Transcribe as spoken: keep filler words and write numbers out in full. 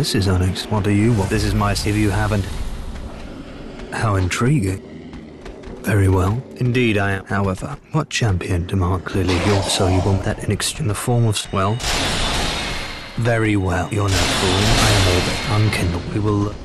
this is unexpected. What do you want? This is my... If you haven't... How intriguing. Very well. Indeed I am. However, what champion demand? Clearly you're so you want that in exchange in the form of... Well... Very well. You're no fool. I am all but unkindled. We will...